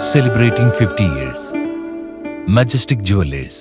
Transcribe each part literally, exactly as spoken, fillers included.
Celebrating fifty years. Majestic Jewelers.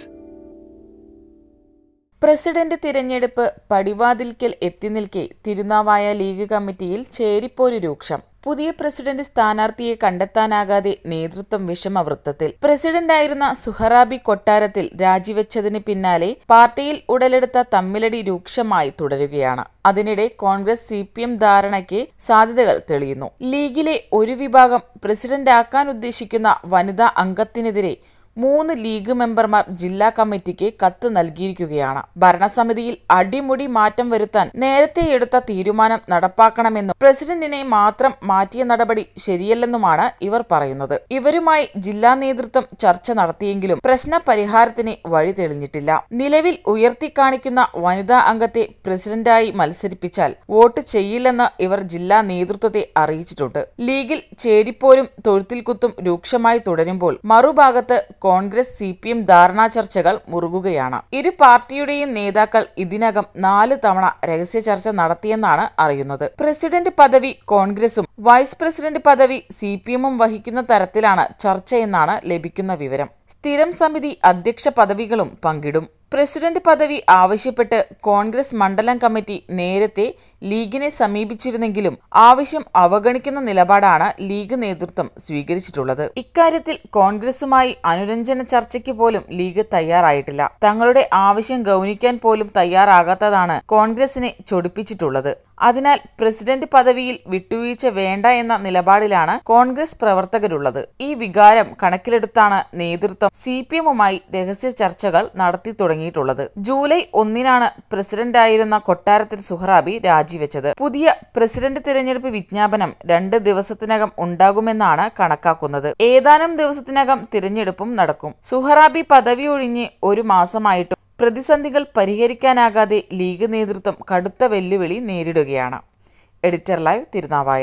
President തിരഞ്ഞെടുപ്പ് പടിവാതിൽക്കൽ എത്തിനിൽക്കെ Thirunavaya league കമ്മിറ്റിയിൽ ചേരിപ്പോര് രൂക്ഷം. പുതിയ പ്രസിഡന്റ് സ്ഥാനാർത്ഥിയെ കണ്ടെത്താനാകാതെ നേതൃത്വം വിഷമവൃത്തത്തിൽ. പ്രസിഡന്റായിരുന്ന സുഹറാബി കൊട്ടാരത്തിൽ രാജിവെച്ചതിന് പിന്നാലെ പാർട്ടിയിൽ ഉടലെടുത്ത തമ്മിലടി രൂക്ഷമായി തുടരുകയാണ്. അതിനിടെ കോൺഗ്രസ് സി പി എം ധാരണയ്ക്ക് സാധ്യതകൾ തെളിയുന്നു. ലീഗിലെ ഒരു വിഭാഗം പ്രസിഡന്റാക്കാൻ ഉദ്ദേശിക്കുന്ന വനിതാ അംഗത്തിനെതിരെ മൂന്ന് ലീഗ് മെമ്പർമാർ ജില്ലാ കമ്മിറ്റിക്ക് കത്ത് നൽകിയിരിക്കുകയാണ്. ഭരണസമിതിയിൽ അടിമുടി മാറ്റം വരുത്താൻ നേരത്തെ എടുത്ത തീരുമാനം നടപ്പാക്കണമെന്നും പ്രസിഡന്റിനെ മാത്രം മാറ്റിയ നടപടി ശരിയല്ലെന്നുമാണ് ഇവർ പറയുന്നത്. ഇവരുമായി ജില്ലാ നേതൃത്വം ചർച്ച നടത്തിയെങ്കിലും പ്രശ്ന പരിഹാരത്തിന് വഴി തെളിഞ്ഞിട്ടില്ല. നിലവിൽ ഉയർത്തിക്കാണിക്കുന്ന വനിതാ അംഗത്തെ പ്രസിഡന്റായി മത്സരിപ്പിച്ചാൽ വോട്ട് ചെയ്യില്ലെന്ന് ഇവർ ജില്ലാ നേതൃത്വത്തെ അറിയിച്ചിട്ടുണ്ട്. ലീഗിൽ ചേരിപ്പോരും തൊഴുത്തിൽ കുത്തും രൂക്ഷമായി തുടരുമ്പോൾ മറുഭാഗത്ത് കോൺഗ്രസ് സി പി എം ധാരണാ ചർച്ചകൾ മുറുകുകയാണ്. ഇരു പാർട്ടിയുടെയും നേതാക്കൾ ഇതിനകം നാല് തവണ രഹസ്യ ചർച്ച നടത്തിയെന്നാണ് അറിയുന്നത്. പ്രസിഡന്റ് പദവി കോൺഗ്രസും വൈസ് പ്രസിഡന്റ് പദവി സി പി എമ്മും വഹിക്കുന്ന തരത്തിലാണ് ചർച്ചയെന്നാണ് ലഭിക്കുന്ന വിവരം. സ്ഥിരം സമിതി അധ്യക്ഷ പദവികളും പങ്കിടും. പ്രസിഡന്റ് പദവി ആവശ്യപ്പെട്ട് കോൺഗ്രസ് മണ്ഡലം കമ്മിറ്റി നേരത്തെ ലീഗിനെ സമീപിച്ചിരുന്നെങ്കിലും ആവശ്യം അവഗണിക്കുന്ന നിലപാടാണ് ലീഗ് നേതൃത്വം സ്വീകരിച്ചിട്ടുള്ളത്. ഇക്കാര്യത്തിൽ കോൺഗ്രസുമായി അനുരഞ്ജന ചർച്ചയ്ക്ക് പോലും ലീഗ് തയ്യാറായിട്ടില്ല. തങ്ങളുടെ ആവശ്യം ഗൗനിക്കാൻ പോലും തയ്യാറാകാത്തതാണ് കോൺഗ്രസിനെ ചൊടിപ്പിച്ചിട്ടുള്ളത്. അതിനാൽ പ്രസിഡന്റ് പദവിയിൽ വിട്ടുവീഴ്ച വേണ്ട എന്ന നിലപാടിലാണ് കോൺഗ്രസ് പ്രവർത്തകരുള്ളത്. ഈ വികാരം കണക്കിലെടുത്താണ് നേതൃത്വം സി പി എമ്മുമായി രഹസ്യ ചർച്ചകൾ നടത്തി തുടങ്ങിയിട്ടുള്ളത്. ജൂലൈ ഒന്നിനാണ് പ്രസിഡന്റായിരുന്ന കൊട്ടാരത്തിൽ സുഹറാബി രാജിവെച്ചത്. പുതിയ പ്രസിഡന്റ് തിരഞ്ഞെടുപ്പ് വിജ്ഞാപനം രണ്ട് ദിവസത്തിനകം ഉണ്ടാകുമെന്നാണ് കണക്കാക്കുന്നത്. ഏതാനും ദിവസത്തിനകം തിരഞ്ഞെടുപ്പും നടക്കും. സുഹറാബി പദവി ഒഴിഞ്ഞ് ഒരു മാസമായിട്ടും പ്രതിസന്ധികൾ പരിഹരിക്കാനാകാതെ ലീഗ് നേതൃത്വം കടുത്ത വെല്ലുവിളി നേരിടുകയാണ്. Editor live, Thirunavaya.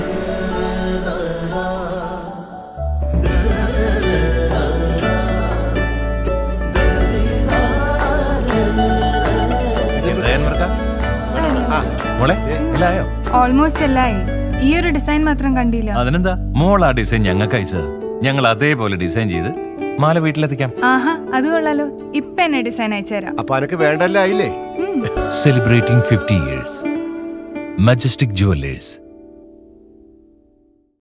ഓൾമോസ്റ്റ് എല്ലായി. ഈ ഒരു ഡിസൈൻ മാത്രം കണ്ടില്ല. അതിനെന്താ, മോൾ ആ ഡിസൈൻ ഞങ്ങൾക്ക് അയച്ചത്. ഞങ്ങൾ അതേപോലെ ഡിസൈൻ ചെയ്ത് മാല വീട്ടിലെത്തിക്കാം. ആഹാ, അത് കൊള്ളാലോ. ഇപ്പൊ എന്നെ ഡിസൈൻ അയച്ചുതരാം. അപ്പൊ അനക്ക് വേണ്ടല്ലേ? Celebrating fifty years. Majestic Jewelers.